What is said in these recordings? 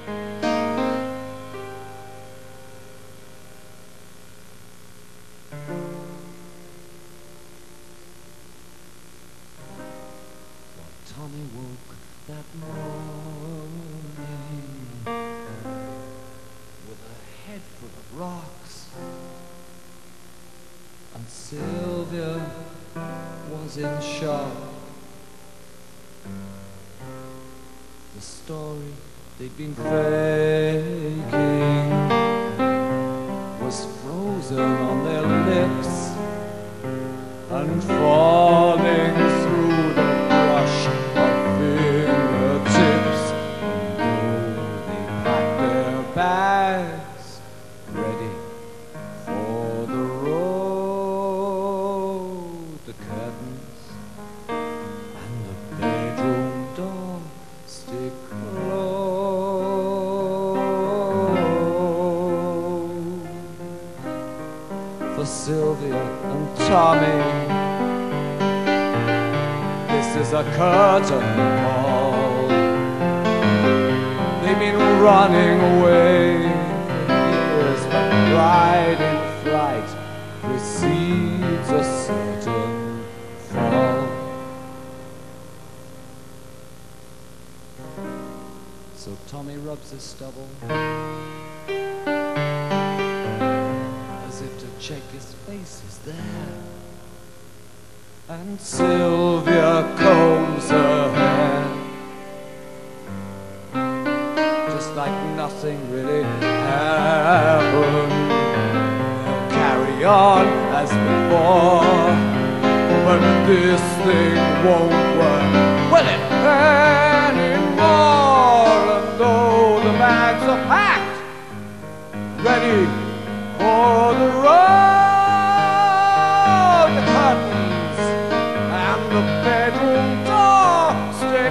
Tommy woke that morning with a head full of rocks, and Sylvia was in shock. The story they'd been faking was frozen on their lips and falling through the brush of fingertips. They packed their bags, ready for the road. The curtains and the bedroom door stay closed. For Sylvia and Tommy, this is a curtain call. They've been running away for years, but pride in flight precedes a certain fall. So Tommy rubs his stubble as if to check his face is there, and Sylvia combs her hair, just like nothing really happened. They'll carry on as before, but this thing won't work, will it anymore? And though the bags are packed, ready for the road, the curtains and the bedroom door stay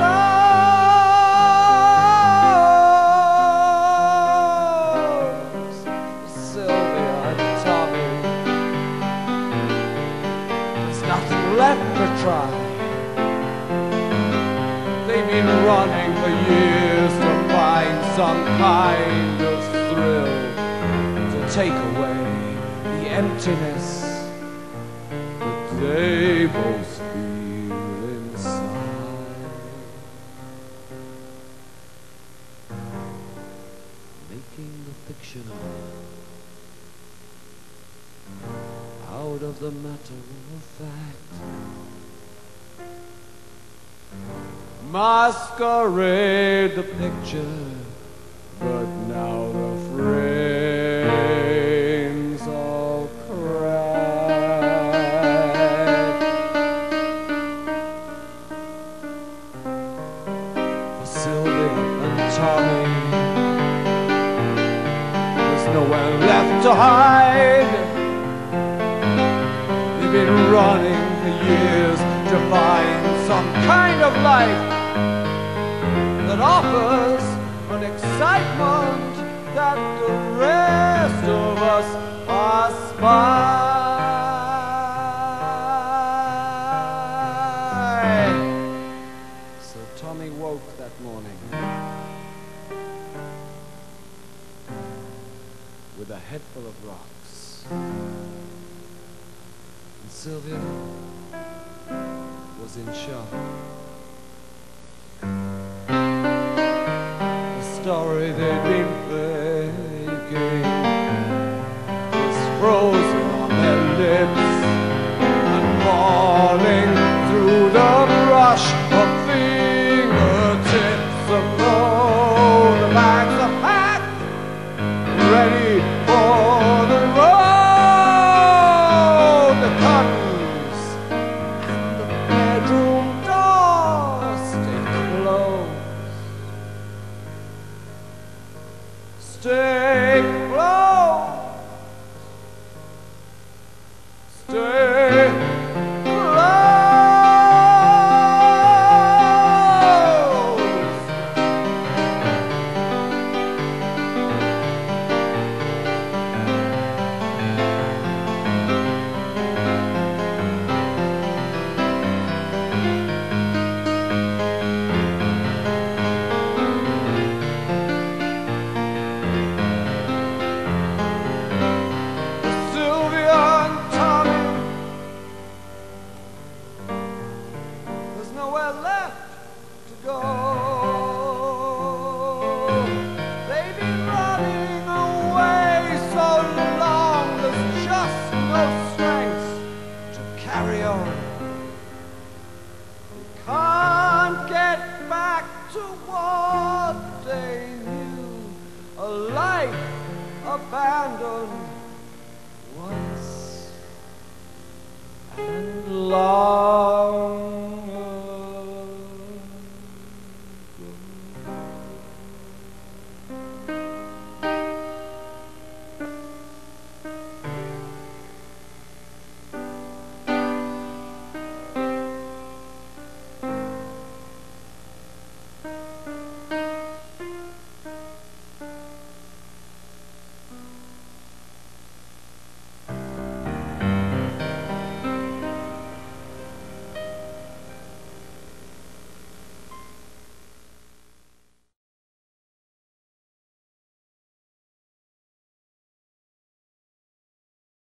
closed. Sylvia and Tommy, there's nothing left to try. They've been running for years to find some kind of thrill to take away the emptiness that they both feel inside. Making the fictional out of the matter of fact. Masquerade the picture, but now the frame's all cracked. For Sylvia and Tommy, there's nowhere left to hide. They've been running for years to find some kind of life that offers an excitement that the rest of us aspire. So Tommy woke that morning with a head full of rocks, and Sylvia was in shock. The story they'd been faking was frozen on their lips and falling through the brush of fingertips. And though the bags are packed, ready for the road, the curtains and the bedroom door stay closed. to what they knew, a life abandoned once and lost.